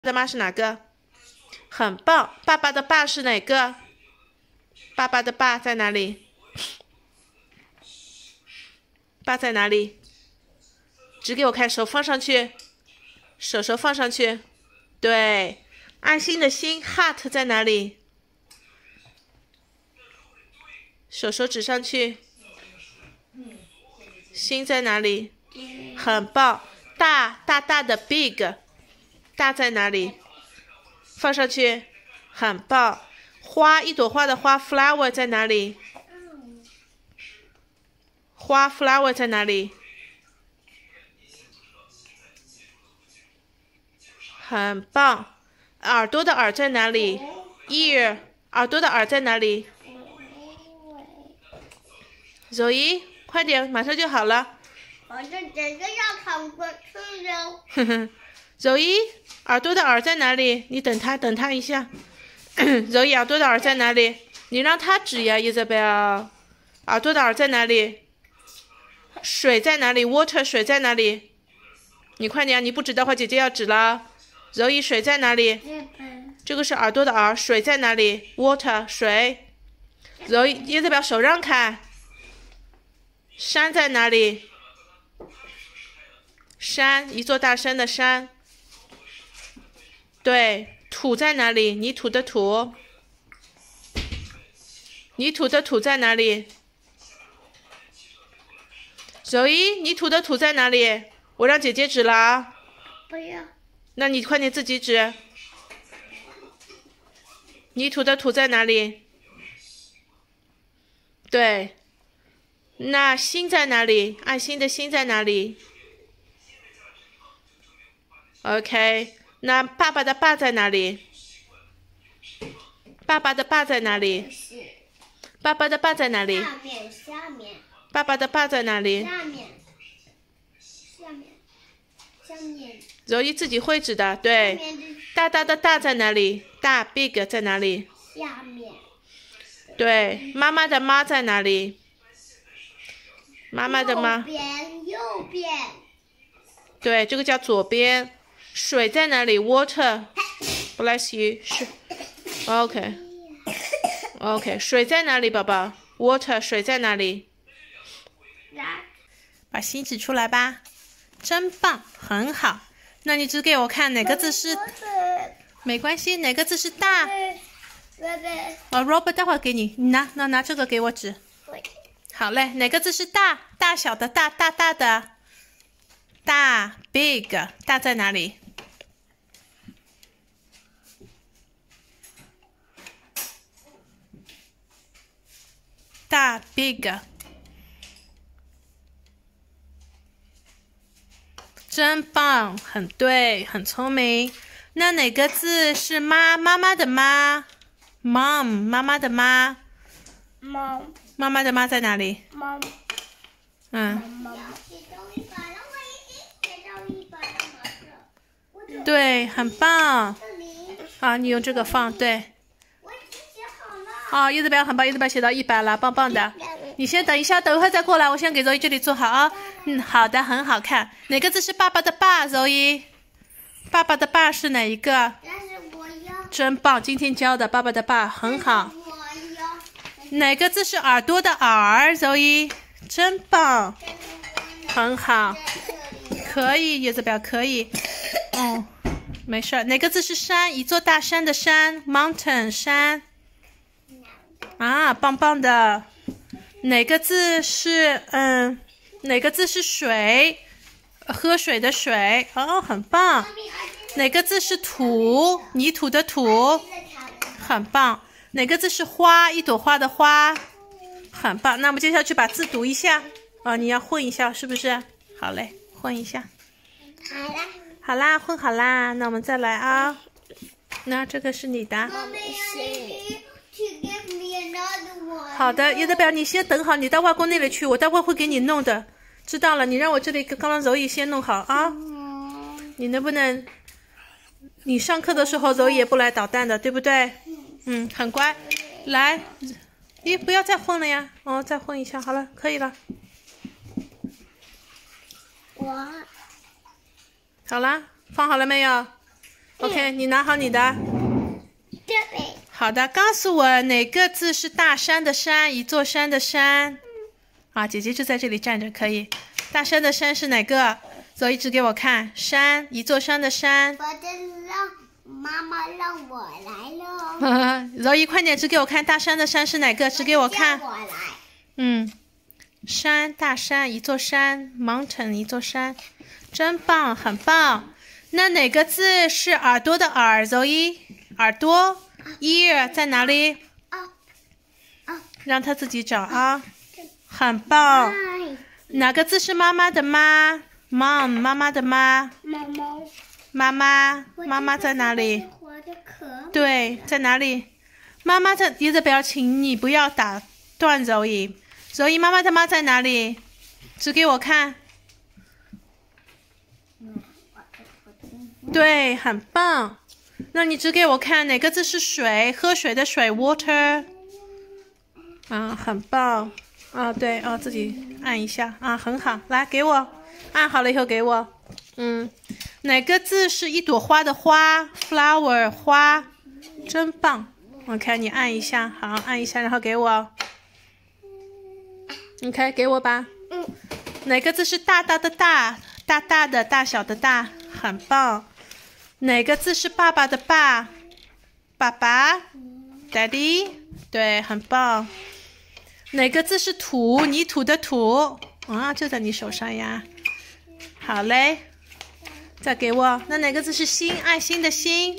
的妈是哪个？很棒，爸爸的爸是哪个？爸爸的爸在哪里？爸在哪里？指给我看，手放上去，手放上去。对，爱心的心 heart 在哪里？手指上去。心在哪里？很棒，大的 big， 大在哪里？放上去，很棒。花，一朵花的花 flower 在哪里？花 flower 在哪里？很棒。耳朵的耳在哪里 ？ear， 耳朵的耳在哪里？Zoe， 快点，马上就好了。 我这整个要跑过去了。 Zoe， 耳朵的耳在哪里？你等他一下。Zoe， 耳朵的耳在哪里？你让他指呀 ，Isabel。耳朵的耳在哪里？水在哪里 ？Water， 水在哪里？你快点，你不指的话，姐姐要指了。Zoe， 水在哪里？这个是耳朵的耳，水在哪里 ？Water， 水。Zoe，Isabel手让开。山在哪里？山，一座大山的山。对，土在哪里？泥土的土。泥土的土在哪里？Zoe，泥土的土在哪里？我让姐姐指了啊。 不要。 那你快点自己指。泥土的土在哪里？对。那心在哪里？爱心的心在哪里 ？OK， 那爸爸的爸在哪里？爸爸的爸在哪里？爸爸的爸在哪里？ 下面。 爸爸的爸在哪里？ 下面。 柔一自己会指的，对。大的大在哪里？大 big 在哪里？ 下面。 对，妈妈的妈在哪里？妈妈的妈。 右边。 对，这个叫左边。水在哪里 ？Water。Bless you。是。OK， 水在哪里，宝宝 ？Water， 水在哪里？把心指出来吧，真棒，很好。那你指给我看哪个字是？没关系，哪个字是大？Robert， 待会儿给你，你拿这个给我指。好嘞，哪个字是大？大小的大，大的。大 ，big， 大在哪里？大 big， 真棒，很对，很聪明。那哪个字是妈妈的妈 ？Mom， 妈妈的妈。妈妈的妈在哪里？对，很棒。啊，你用这个放，对。叶子表很棒，叶子表写到100了，棒棒的。你先等一下，等一会儿再过来，我先给柔一这里做好啊。好的，很好看。哪个字是爸爸的爸？柔一，爸爸的爸是哪一个？真棒，今天教的爸爸的爸很好。哪个字是耳朵的耳？柔一，真棒，很好，可以，叶子表可以。没事。哪个字是山？一座大山的山 ，mountain 山。啊，棒棒的。哪个字是哪个字是水？喝水的水。很棒。哪个字是土？泥土的土。很棒。哪个字是花？一朵花的花。很棒。那我们接下去把字读一下。你要混一下，是不是？好嘞，混一下。好啦，混好啦。那我们再来啊。那这个是你的。好的，叶德表，你先等好，你到外公那里去，我待会会给你弄的。知道了，你让我这里刚刚柔意先弄好啊。你能不能？你上课的时候柔意也不来捣蛋的，对不对？很乖。来，不要再混了呀。再混一下，好了，可以了。好啦，放好了没有？ OK， 你拿好你的。 这里。 好的，告诉我哪个字是大山的山，一座山的山？啊，姐姐就在这里站着，可以。大山的山是哪个？走，一直给我看。山，一座山的山。 我的妈妈让我来了。 柔一，快点，指给我看，大山的山是哪个？指给我看。 我来。 山，大山，一座山 ，mountain， 一座山，真棒，很棒。那哪个字是耳朵的耳？柔一，耳朵 ，ear 在哪里？让他自己找啊。很棒。哪个字是妈妈的妈 ？mom， 妈妈的妈。妈妈在哪里？对，在哪里？妈妈在叶子表，请你不要打断柔一。柔一，妈妈的妈在哪里？指给我看。对，很棒。那你指给我看哪个字是水？喝水的水 ，water。很棒。对，自己按一下很好。来，给我按好了以后给我。哪个字是一朵花的花 ？flower 花，真棒。OK， 你按一下，好，按一下，然后给我。OK， 给我吧。哪个字是大大的大？大大的大小的大，很棒。哪个字是爸爸的爸？爸爸 ，Daddy， 对，很棒。哪个字是土？泥土的土就在你手上呀。好嘞，再给我。那哪个字是心？爱心的心。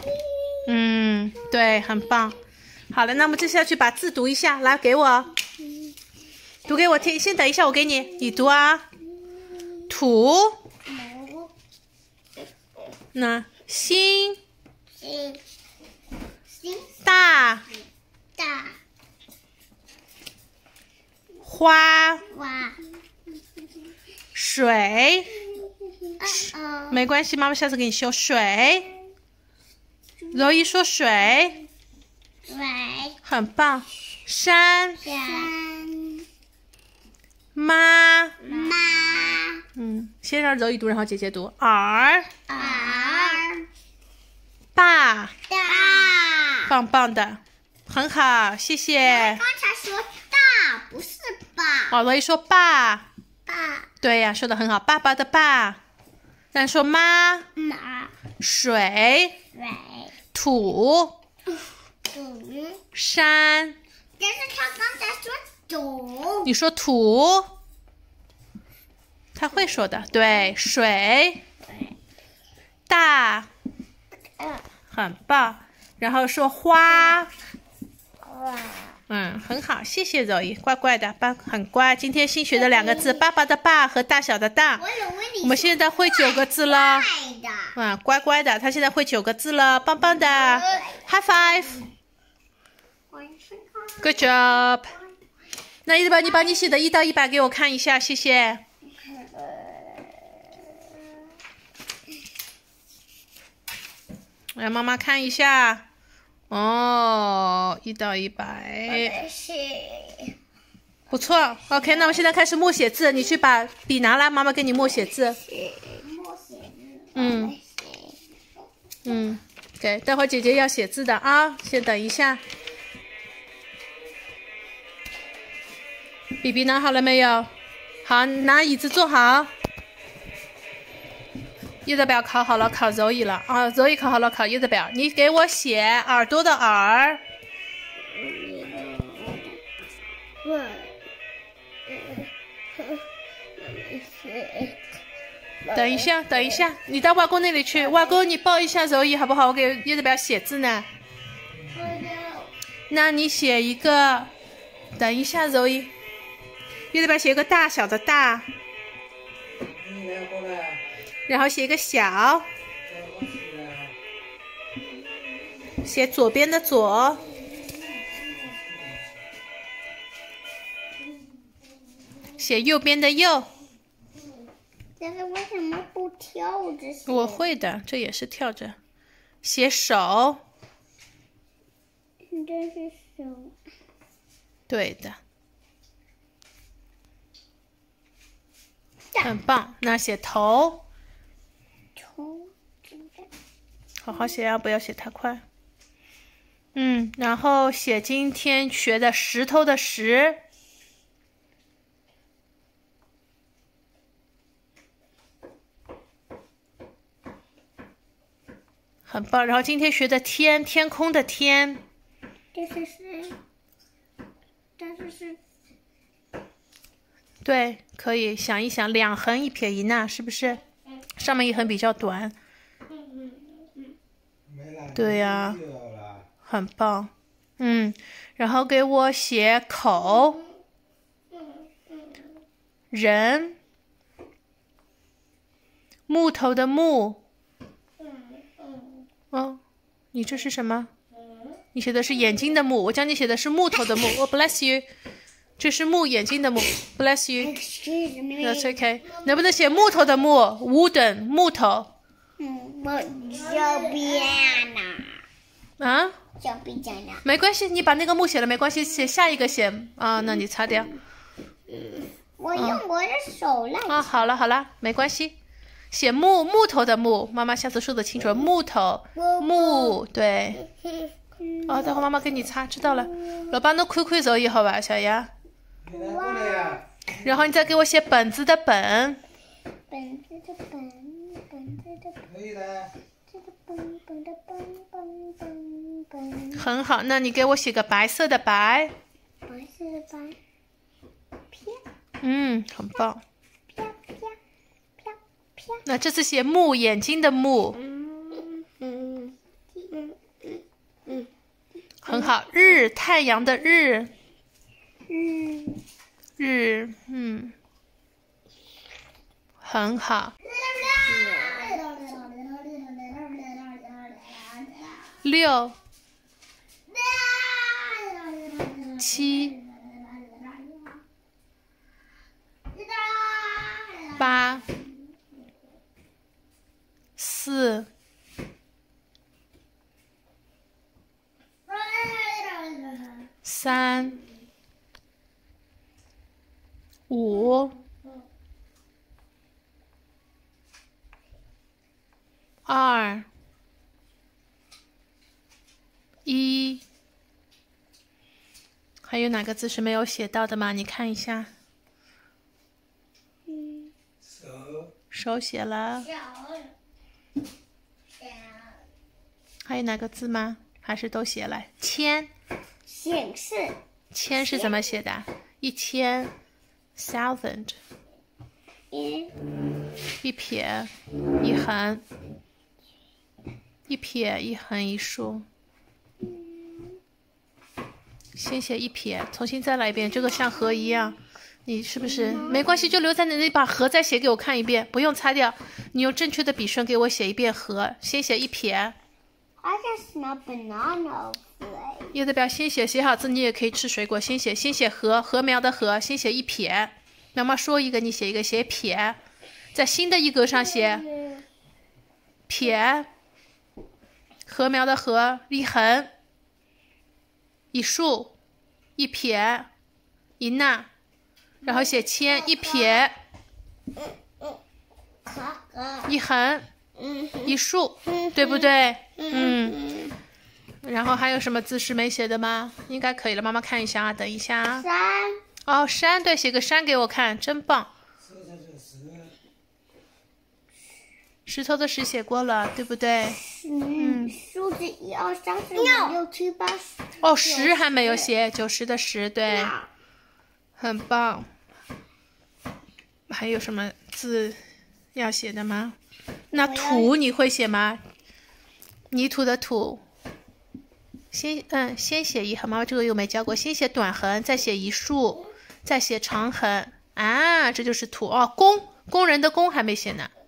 对，很棒。好了，那么接下去把字读一下，来给我，读给我听。先等一下，我给你，你读啊。土，那心，大，花，水，没关系，妈妈下次给你修。水，柔一说水，很棒。山，妈，先让柔一读，然后姐姐读。耳，爸，棒棒的，很好，谢谢。 刚才说大不是爸。 柔一说爸， 爸。 对呀，说的很好，爸爸的爸。但说妈，水，土，山。 但是他刚才说土。 你说土，他会说的。对，水，大，很棒。然后说花，很好，谢谢柔一，乖乖的，很乖。今天新学的2个字，爸爸的爸和大小的大。我们现在会9个字了。乖乖的，他现在会9个字了，棒棒的 ，High five。Good job。那伊宝，你把你写的1到100给我看一下，谢谢。让妈妈看一下。1到100。不错 ，OK， 那我们现在开始默写字，你去把笔拿来，妈妈给你默写字。对，待会儿姐姐要写字的啊，先等一下。笔笔拿好了没有？好，拿椅子坐好。叶子表考好了，考柔一了柔一考好了，考叶子表。你给我写耳朵的耳。等一下，等一下，你到外公那里去。外公，你抱一下柔一好不好？我给叶子表写字呢。那你写一个，等一下，柔一。叶子表写一个大小的大，然后写一个小，写左边的左，写右边的右。 但是为什么不跳着写？ 我会的，这也是跳着。写手。 这是手。 对的。很棒，那写头。 好好写啊，不要写太快。然后写今天学的石头的石。很棒。然后今天学的天，天空的天。 这是。 对，可以想一想，两横一撇一捺，是不是？上面一横比较短。对呀，很棒。然后给我写口，人，木头的木。哦，你这是什么？你写的是眼睛的目，我教你写的是木头的木。哦 ，bless you， 这是木眼睛的木 ，bless you。That's okay。能不能写木头的木 ？Wooden 木头。 我这边呢。 啊？ 这边呢？ 没关系，你把那个木写了没关系，写下一个写啊，那你擦掉。 我用我的手来。 啊，好了，没关系。写木头的木，妈妈下次说的清楚，木头木对。哦，待会妈妈给你擦，知道了。老爸，侬看看手艺好吧，小丫。然后你再给我写本子的本。 本子的本。可以的。本。 很好，那你给我写个白色的白。 白色的白。 很棒。那这次写木眼睛的木。很好，日太阳的日。日，很好。6、7、8、4、3、5、2、1。还有哪个字是没有写到的吗？你看一下。手写了。还有哪个字吗？还是都写了？千。 显示。 千是怎么写的？1000 thousand。一撇一横，一撇一横一竖。先写一撇，重新再来一遍，这个像和一样。你是不是没关系，就留在那里，把和再写给我看一遍，不用擦掉。你用正确的笔顺给我写一遍和，先写一撇。 I just smell banana flavor。 叶子表先写好字，你也可以吃水果。先写禾，禾苗的禾，先写一撇。妈妈说一个，你写一个，写撇。在新的一格上写撇，禾苗的禾，一横，一竖，一撇，一捺。然后写千，一撇，一横，一竖，对不对？然后还有什么字是没写的吗？应该可以了，妈妈看一下啊，等一下啊。 山。 哦，山，对，写个山给我看，真棒。石头的石写过了，对不对？ 数字1、2、3、4、5、6、7、8。 哦，十还没有写，90的10，对。很棒。还有什么字要写的吗？那土你会写吗？泥土的土。先写一横，妈妈这个又没教过，先写短横，再写一竖，再写长横啊，这就是土哦。工人的工还没写呢。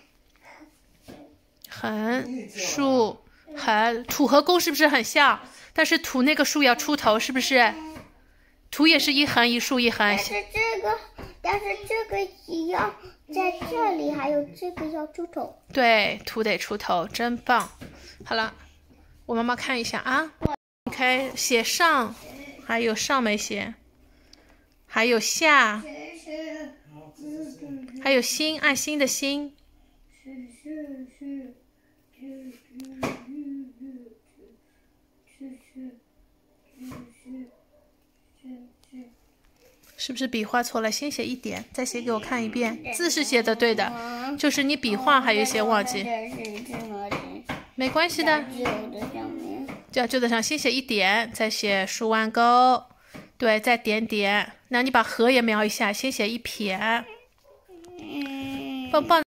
横竖横，土和工是不是很像？但是土那个竖要出头，是不是？土也是一横一竖一横。 但是这个也要在这里，还有这个要出头。 对，土得出头，真棒。好了，我妈妈看一下啊。OK， 写上，还有上没写，还有下，还有心，爱心的心。 是不是笔画错了？先写一点，再写给我看一遍。字是写的对的，就是你笔画还有一些忘记。没关系的。在旧的上先写一点，再写竖弯钩，对，再点点。那你把禾也描一下，先写一撇。棒棒。